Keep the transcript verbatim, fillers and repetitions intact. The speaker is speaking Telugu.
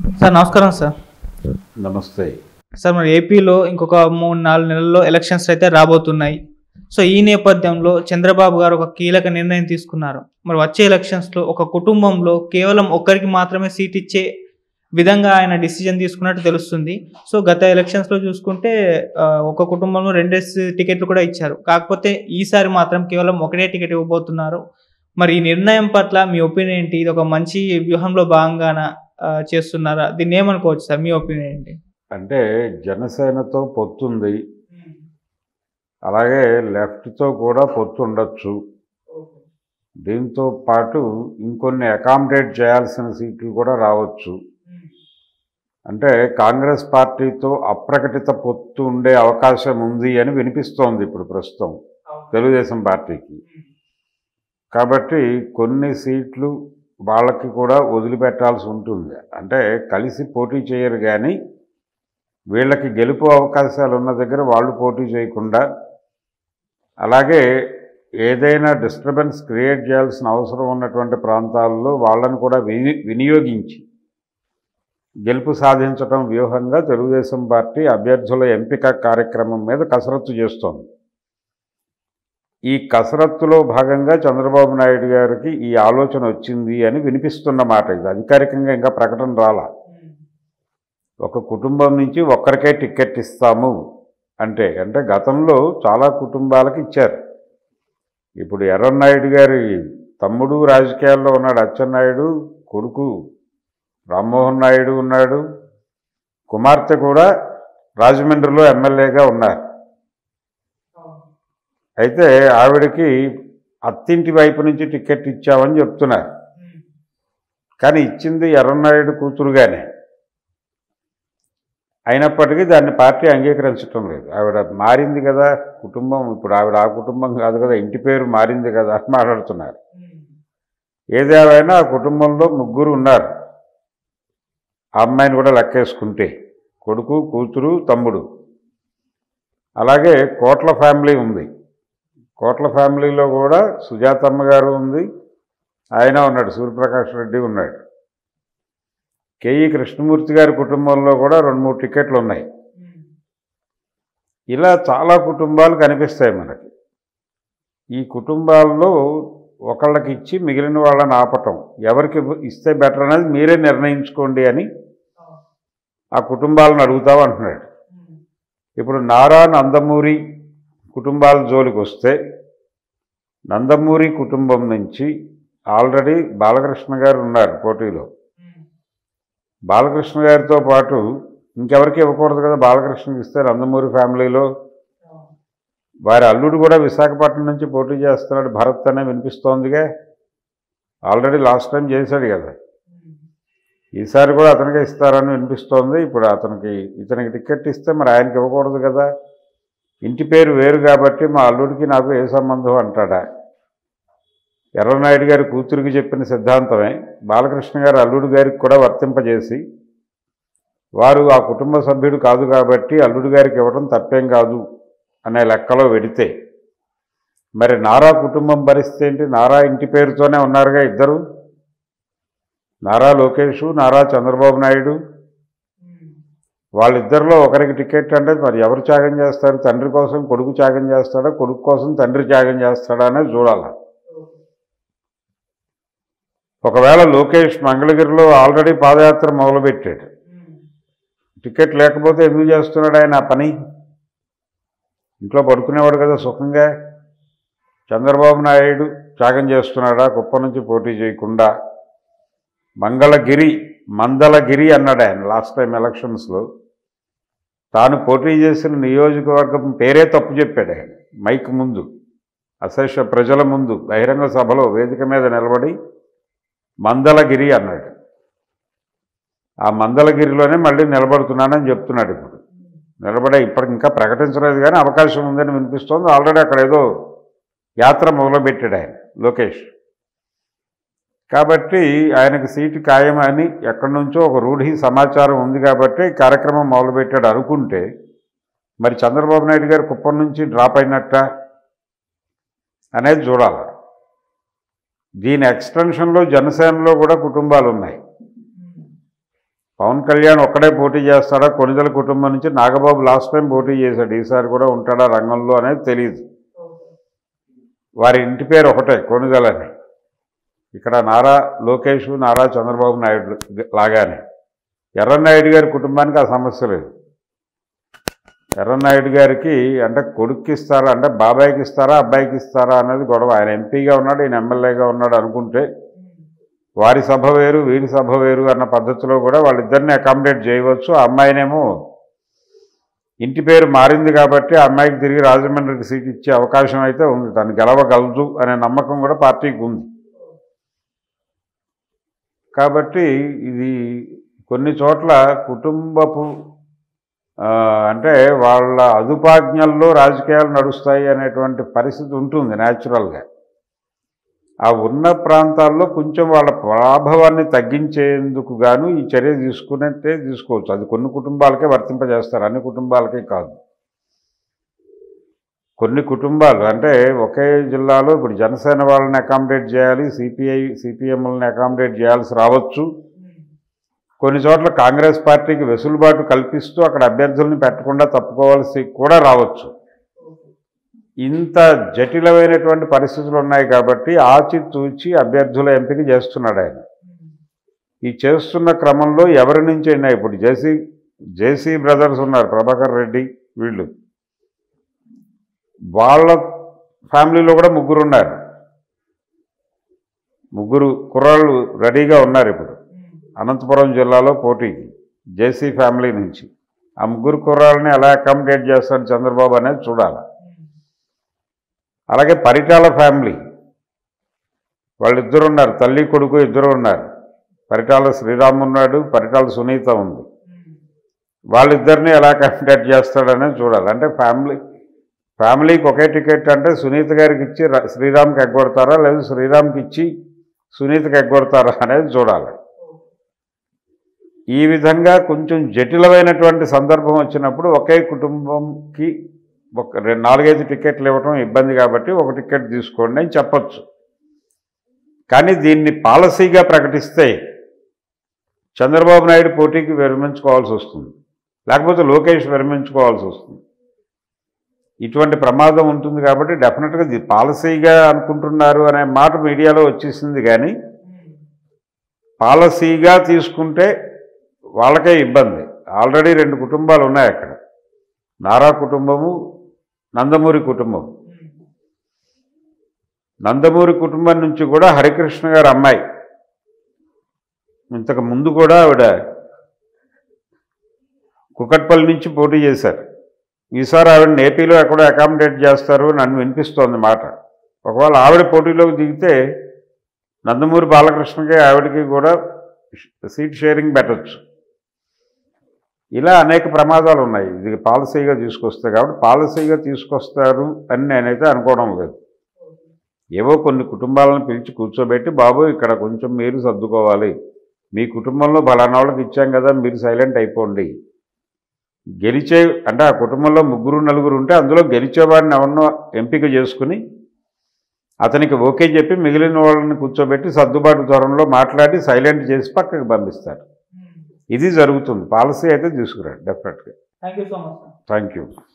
సార్ నమస్కారం సార్. నమస్తే సార్ మరి ఏపీలో ఇంకొక మూడు నాలుగు నెలల్లో ఎలక్షన్స్ అయితే రాబోతున్నాయి. సో ఈ నేపథ్యంలో చంద్రబాబు గారు ఒక కీలక నిర్ణయం తీసుకున్నారు. మరి వచ్చే ఎలక్షన్స్లో ఒక కుటుంబంలో కేవలం ఒక్కరికి మాత్రమే సీట్ ఇచ్చే విధంగా ఆయన డిసిజన్ తీసుకున్నట్టు తెలుస్తుంది. సో గత ఎలక్షన్స్లో చూసుకుంటే ఒక కుటుంబంలో రెండేసి టికెట్లు కూడా ఇచ్చారు. కాకపోతే ఈసారి మాత్రం కేవలం ఒకటే టికెట్ ఇవ్వబోతున్నారు. మరి ఈ నిర్ణయం పట్ల మీ ఒపీనియన్ ఏంటి? ఇది ఒక మంచి వ్యూహంలో భాగంగాన చేస్తున్నారా? దీన్ని ఏమనుకోవచ్చు సార్, మీ ఒపీనియన్ ఏంటి? అంటే జనసేనతో పొత్తుంది, అలాగే లెఫ్ట్తో కూడా పొత్తు ఉండొచ్చు. దీంతో పాటు ఇంకొన్ని అకామిడేట్ చేయాల్సిన సీట్లు కూడా రావచ్చు. అంటే కాంగ్రెస్ పార్టీతో అప్రకటిత పొత్తు ఉండే అవకాశం ఉంది అని వినిపిస్తోంది ఇప్పుడు ప్రస్తుతం తెలుగుదేశం పార్టీకి. కాబట్టి కొన్ని సీట్లు వాళ్ళకి కూడా వదిలిపెట్టాల్సి ఉంటుంది. అంటే కలిసి పోటీ చేయరు, కానీ వీళ్ళకి గెలుపు అవకాశాలు ఉన్న దగ్గర వాళ్ళు పోటీ చేయకుండా, అలాగే ఏదైనా డిస్టర్బెన్స్ క్రియేట్ చేయాల్సిన అవసరం ఉన్నటువంటి ప్రాంతాల్లో వాళ్ళని కూడా విని వినియోగించి గెలుపు సాధించడం వ్యూహంగా తెలుగుదేశం పార్టీ అభ్యర్థుల ఎంపిక కార్యక్రమం మీద కసరత్తు చేస్తోంది. ఈ కసరత్తులో భాగంగా చంద్రబాబు నాయుడు గారికి ఈ ఆలోచన వచ్చింది అని వినిపిస్తున్న మాట. ఇది అధికారికంగా ఇంకా ప్రకటన రాలా. ఒక కుటుంబం నుంచి ఒక్కరికే టికెట్ ఇస్తాము అంటే అంటే గతంలో చాలా కుటుంబాలకు ఇచ్చారు. ఇప్పుడు ఎర్రన్నాయుడు గారి తమ్ముడు రాజకీయాల్లో ఉన్నాడు, అచ్చెన్నాయుడు కొడుకు రామ్మోహన్ నాయుడు ఉన్నాడు, కుమార్తె కూడా రాజమండ్రిలో ఎమ్మెల్యేగా ఉన్నారు. అయితే ఆవిడకి అత్తింటి వైపు నుంచి టికెట్ ఇచ్చామని చెప్తున్నారు, కానీ ఇచ్చింది ఎర్రన్నాయుడు కూతురుగానే. అయినప్పటికీ దాన్ని పార్టీ అంగీకరించడం లేదు. ఆవిడ మారింది కదా కుటుంబం, ఇప్పుడు ఆవిడ ఆ కుటుంబం కాదు కదా, ఇంటి పేరు మారింది కదా అని మాట్లాడుతున్నారు. ఏదేమైనా ఆ కుటుంబంలో ముగ్గురు ఉన్నారు. ఆ అమ్మాయిని కూడా లెక్కేసుకుంటే కొడుకు, కూతురు, తమ్ముడు. అలాగే కోట్ల ఫ్యామిలీ ఉంది. కోట్ల ఫ్యామిలీలో కూడా సుజాతమ్మ గారు ఉంది, ఆయన ఉన్నాడు, సూర్యప్రకాష్ రెడ్డి ఉన్నాడు. కేఈ కృష్ణమూర్తి గారి కుటుంబంలో కూడా రెండు మూడు టికెట్లు ఉన్నాయి. ఇలా చాలా కుటుంబాలు కనిపిస్తాయి మనకి. ఈ కుటుంబాల్లో ఒకళ్ళకి ఇచ్చి మిగిలిన వాళ్ళని ఆపటం, ఎవరికి ఇస్తే బెటర్ అనేది మీరే నిర్ణయించుకోండి అని ఆ కుటుంబాలను అడుగుతావు అంటున్నాడు. ఇప్పుడు నారా నందమూరి కుటుంబాల జోలికి వస్తే, నందమూరి కుటుంబం నుంచి ఆల్రెడీ బాలకృష్ణ గారు ఉన్నారు పోటీలో. బాలకృష్ణ గారితో పాటు ఇంకెవరికి ఇవ్వకూడదు కదా, బాలకృష్ణకి ఇస్తే నందమూరి ఫ్యామిలీలో వారి అల్లుడు కూడా విశాఖపట్నం నుంచి పోటీ చేస్తున్నాడు, భరత్ అనే వినిపిస్తోందిగా. ఆల్రెడీ లాస్ట్ టైం చేశాడు కదా, ఈసారి కూడా అతనికే ఇస్తారని వినిపిస్తోంది. ఇప్పుడు అతనికి ఇతనికి టికెట్ ఇస్తే మరి ఆయనకి ఇవ్వకూడదు కదా, ఇంటి పేరు వేరు కాబట్టి మా అల్లుడికి నాకు ఏ సంబంధం అంటాడా? ఎర్రనాయుడు గారి కూతురికి చెప్పిన సిద్ధాంతమే బాలకృష్ణ గారి అల్లుడు గారికి కూడా వర్తింపజేసి, వారు ఆ కుటుంబ సభ్యుడు కాదు కాబట్టి అల్లుడు గారికి ఇవ్వడం తప్పేం కాదు అనే లెక్కలో వెడితే, మరి నారా కుటుంబం పరిస్థితి ఏంటి? నారా ఇంటి పేరుతోనే ఉన్నారుగా ఇద్దరు, నారా లోకేష్, నారా చంద్రబాబు నాయుడు. వాళ్ళిద్దరిలో ఒకరికి టికెట్ అంటే మరి ఎవరు త్యాగం చేస్తారు? తండ్రి కోసం కొడుకు త్యాగం చేస్తాడా, కొడుకు కోసం తండ్రి త్యాగం చేస్తాడా అనేది చూడాలి. ఒకవేళ లోకేష్ మంగళగిరిలో ఆల్రెడీ పాదయాత్ర మొదలుపెట్టాడు, టికెట్ లేకపోతే ఎందుకు చేస్తున్నాడు ఆయన ఆ పని? ఇంట్లో పడుకునేవాడు కదా సుఖంగా. చంద్రబాబు నాయుడు త్యాగం చేస్తున్నాడా కుప్పం నుంచి పోటీ చేయకుండా? మంగళగిరి మందలగిరి అన్నాడు ఆయన లాస్ట్ టైం ఎలక్షన్స్లో. తాను పోటీ చేసిన నియోజకవర్గం పేరే తప్పు చెప్పాడు ఆయన మైక్ ముందు, అశేష ప్రజల ముందు బహిరంగ సభలో వేదిక మీద నిలబడి మందలగిరి అన్నాడు. ఆ మందలగిరిలోనే మళ్ళీ నిలబడుతున్నానని చెప్తున్నాడు. ఇప్పుడు నిలబడే ఇప్పటికి ఇంకా ప్రకటించలేదు, కానీ అవకాశం ఉందని వినిపిస్తోంది. ఆల్రెడీ అక్కడ ఏదో యాత్ర మొదలుపెట్టాడు ఆయన లోకేష్. కాబట్టి ఆయనకు సీటు ఖాయమని ఎక్కడి నుంచో ఒక రూఢి సమాచారం ఉంది కాబట్టి కార్యక్రమం మొదలుపెట్టాడు అనుకుంటే, మరి చంద్రబాబు నాయుడు గారు కుప్పం నుంచి డ్రాప్ అయినట్ట అనేది చూడాలి. దీని ఎక్స్టెన్షన్లో జనసేనలో కూడా కుటుంబాలు ఉన్నాయి. పవన్ కళ్యాణ్ ఒక్కడే పోటీ చేస్తాడా, కొణిదెల కుటుంబం నుంచి నాగబాబు లాస్ట్ టైం పోటీ చేశాడు, ఈసారి కూడా ఉంటాడా రంగంలో అనేది తెలియదు. వారి ఇంటి పేరు ఒకటే కొణిదెలని. ఇక్కడ నారా లోకేష్, నారా చంద్రబాబు నాయుడు లాగానే ఎర్రన్నాయుడు గారి కుటుంబానికి ఆ సమస్య లేదు. ఎర్రన్నాయుడు గారికి అంటే కొడుక్కి ఇస్తారా, అంటే బాబాయ్కి ఇస్తారా, అబ్బాయికి ఇస్తారా అనేది గొడవ. ఆయన ఎంపీగా ఉన్నాడు, ఈయన ఎమ్మెల్యేగా ఉన్నాడు అనుకుంటే వారి సభ వేరు వీరి సభ వేరు అన్న పద్ధతిలో కూడా వాళ్ళిద్దరిని అకామిడేట్ చేయవచ్చు. ఆ అమ్మాయినేమో ఇంటి పేరు మారింది కాబట్టి ఆ అమ్మాయికి తిరిగి రాజమండ్రికి సీట్ ఇచ్చే అవకాశం అయితే ఉంది. తను గెలవగలదు అనే నమ్మకం కూడా పార్టీకి ఉంది. కాబట్టి ఇది కొన్ని చోట్ల కుటుంబపు అంటే వాళ్ళ అదుపాజ్ఞల్లో రాజకీయాలు నడుస్తాయి అనేటువంటి పరిస్థితి ఉంటుంది న్యాచురల్గా. ఆ ఉన్న ప్రాంతాల్లో కొంచెం వాళ్ళ ప్రభావాన్ని తగ్గించేందుకు గాను ఈ చర్య తీసుకున్నట్టే తీసుకోవచ్చు. అది కొన్ని కుటుంబాలకే వర్తింపజేస్తారు, అన్ని కుటుంబాలకే కాదు. కొన్ని కుటుంబాలు అంటే ఒకే జిల్లాలో ఇప్పుడు జనసేన వాళ్ళని అకామిడేట్ చేయాలి, సిపిఐ సిపిఎంలని అకామిడేట్ చేయాల్సి రావచ్చు. కొన్ని చోట్ల కాంగ్రెస్ పార్టీకి వెసులుబాటు కల్పిస్తూ అక్కడ అభ్యర్థుల్ని పెట్టకుండా తప్పుకోవాల్సి కూడా రావచ్చు. ఇంత జటిలమైనటువంటి పరిస్థితులు ఉన్నాయి కాబట్టి ఆచితూచి అభ్యర్థుల ఎంపిక చేస్తున్నాడు ఆయన. ఈ చేస్తున్న క్రమంలో ఎవరి నుంచి అయినా ఇప్పుడు జేసీ జేసీ బ్రదర్స్ ఉన్నారు, ప్రభాకర్ రెడ్డి, వీళ్ళు వాళ్ళ ఫ్యామిలీలో కూడా ముగ్గురు ఉన్నారు. ముగ్గురు కుర్రాళ్ళు రెడీగా ఉన్నారు ఇప్పుడు అనంతపురం జిల్లాలో పోటీకి జేసీ ఫ్యామిలీ నుంచి. ఆ ముగ్గురు కుర్రాళ్ళని ఎలా అకామిడేట్ చేస్తాడు చంద్రబాబు అనేది చూడాలి. అలాగే పరిటాల ఫ్యామిలీ వాళ్ళిద్దరు ఉన్నారు, తల్లి కొడుకు ఇద్దరు ఉన్నారు. పరిటాల శ్రీరామ్ ఉన్నాడు, పరిటాల సునీత ఉంది. వాళ్ళిద్దరిని ఎలా అకామిడేట్ చేస్తాడనేది చూడాలి. అంటే ఫ్యామిలీ ఫ్యామిలీకి ఒకే టికెట్ అంటే సునీత గారికి ఇచ్చి శ్రీరామ్కి ఎగ్గొడతారా, లేదా శ్రీరామ్కి ఇచ్చి సునీతకి ఎగ్గొడతారా అనేది చూడాలి. ఈ విధంగా కొంచెం జటిలమైనటువంటి సందర్భం వచ్చినప్పుడు ఒకే కుటుంబంకి ఒక రెండు నాలుగైదు టికెట్లు ఇవ్వటం ఇబ్బంది కాబట్టి ఒక టికెట్ తీసుకోండి అని చెప్పచ్చు. కానీ దీన్ని పాలసీగా ప్రకటిస్తే చంద్రబాబు నాయుడు పోటీకి విరమించుకోవాల్సి వస్తుంది, లేకపోతే లోకేష్ విరమించుకోవాల్సి వస్తుంది. ఇటువంటి ప్రమాదం ఉంటుంది కాబట్టి డెఫినెట్గా ఇది పాలసీగా అనుకుంటున్నారు అనే మాట మీడియాలో వచ్చేసింది. కానీ పాలసీగా తీసుకుంటే వాళ్ళకే ఇబ్బంది. ఆల్రెడీ రెండు కుటుంబాలు ఉన్నాయి అక్కడ, నారా కుటుంబము, నందమూరి కుటుంబం. నందమూరి కుటుంబం నుంచి కూడా హరికృష్ణ గారి అమ్మాయి ఇంతకు ముందు కూడా ఆవిడ కుకట్పల్లి నుంచి పోటీ చేశారు. ఈసారి ఆవిడని ఏపీలో ఎక్కడో అకామిడేట్ చేస్తారు అని వినిపిస్తోంది మాట. ఒకవేళ ఆవిడ పోటీలోకి దిగితే నందమూరి బాలకృష్ణకి ఆవిడకి కూడా సీట్ షేరింగ్ పెట్టచ్చు. ఇలా అనేక ప్రమాదాలు ఉన్నాయి ఇది పాలసీగా తీసుకొస్తే. కాబట్టి పాలసీగా తీసుకొస్తారు అని నేనైతే అనుకోవడం లేదు. ఏవో కొన్ని కుటుంబాలను పిలిచి కూర్చోబెట్టి, బాబు ఇక్కడ కొంచెం మీరు సర్దుకోవాలి, మీ కుటుంబంలో బలానా వాళ్ళకి ఇచ్చాం కదా, మీరు సైలెంట్ అయిపోండి. గెలిచే అంటే ఆ కుటుంబంలో ముగ్గురు నలుగురు ఉంటే అందులో గెలిచేవాడిని ఎవరినో ఎంపిక చేసుకుని అతనికి ఓకే చెప్పి మిగిలిన వాళ్ళని కూర్చోబెట్టి సర్దుబాటు ధోరణిలో మాట్లాడి సైలెంట్ చేసి పక్కకి పంపిస్తారు. ఇది జరుగుతుంది. పాలసీ అయితే తీసుకురండి డెఫినెట్గా. Thank you so much. Thank you.